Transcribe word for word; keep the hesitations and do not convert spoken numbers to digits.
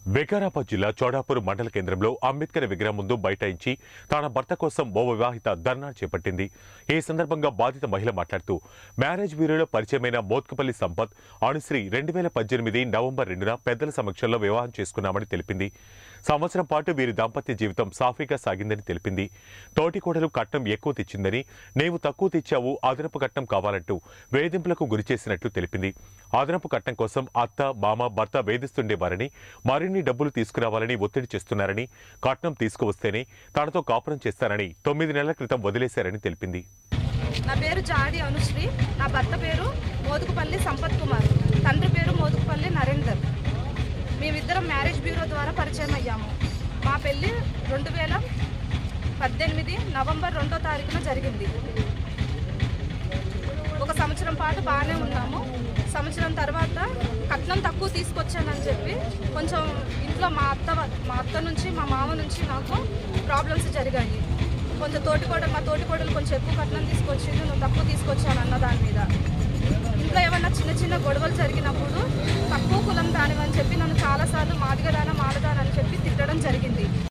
వికారాబాద్ జిల్లా చోడాపూర్ మండల కేంద్రంలో అంబేద్కర్ విగ్రహం ముందు బైఠాయించి తన భర్త కోసం ఓ వివాహిత ధర్నా చేపట్టింది. ఈ సందర్భంగా బాధిత మహిళ మాట్లాడుతూ మ్యారేజ్ బ్యూరోలో పరిచయమైన మోత్కుపల్లి సంపత్ అనుశ్రీ రెండు వేల పద్దెనిమిది నవంబర్ రెండున పెద్దల సమక్షంలో వివాహం చేసుకున్నామని తెలిపింది. సంవత్సరం పాటు వీరి దాంపత్య జీవితం సాఫీగా సాగిందని తెలిపింది. తోటికోడలు కట్నం ఎక్కువ తెచ్చిందని, నీవు తక్కువ తెచ్చావు, అదనపు కట్నం కావాలంటూ వేధింపులకు గురిచేసినట్లు తెలిపింది. అదనపు కట్నం కోసం అత్త, మామ, భర్త వేధిస్తుండేవారని, మరిన్ని డబ్బులు తీసుకురావాలని ఒత్తిడి చేస్తున్నారని, కట్నం తీసుకువస్తేనే తనతో కాపురం చేస్తారని తొమ్మిది నెలల క్రితం వదిలేశారని తెలిపింది. నా పేరు జాడి అనుశ్రీ, నా భర్త పేరు మోదుకుపల్లి సంపత్ కుమార్, తండ్రి పేరు మోదుకుపల్లి నరేందర్. మేమిద్దరం మ్యారేజ్ బ్యూరో ద్వారా పరిచయం అయ్యాము. మా పెళ్ళి రెండు వేల పద్దెనిమిది నవంబర్ రెండో తారీఖున జరిగింది. ఒక సంవత్సరం పాటు బాగానే ఉన్నాము. సంవత్సరం తర్వాత కట్నం తక్కువ తీసుకొచ్చానని చెప్పి కొంచెం ఇంట్లో మా అత్త మా అత్త నుంచి మా మామ నుంచి నాకు ప్రాబ్లమ్స్ జరిగాయి. కొంచెం తోటికోడలు మా తోటికోడలు కొంచెం ఎక్కువ కట్నం తీసుకొచ్చింది, నువ్వు తక్కువ తీసుకొచ్చాను అన్న దాని మీద. ఇంట్లో ఏమన్నా చిన్న చిన్న గొడవలు జరిగినప్పుడు తక్కువ కులం దానివని చెప్పి నన్ను చాలాసార్లు మాదిగదాన మాలదాన అని చెప్పి తిట్టడం జరిగింది.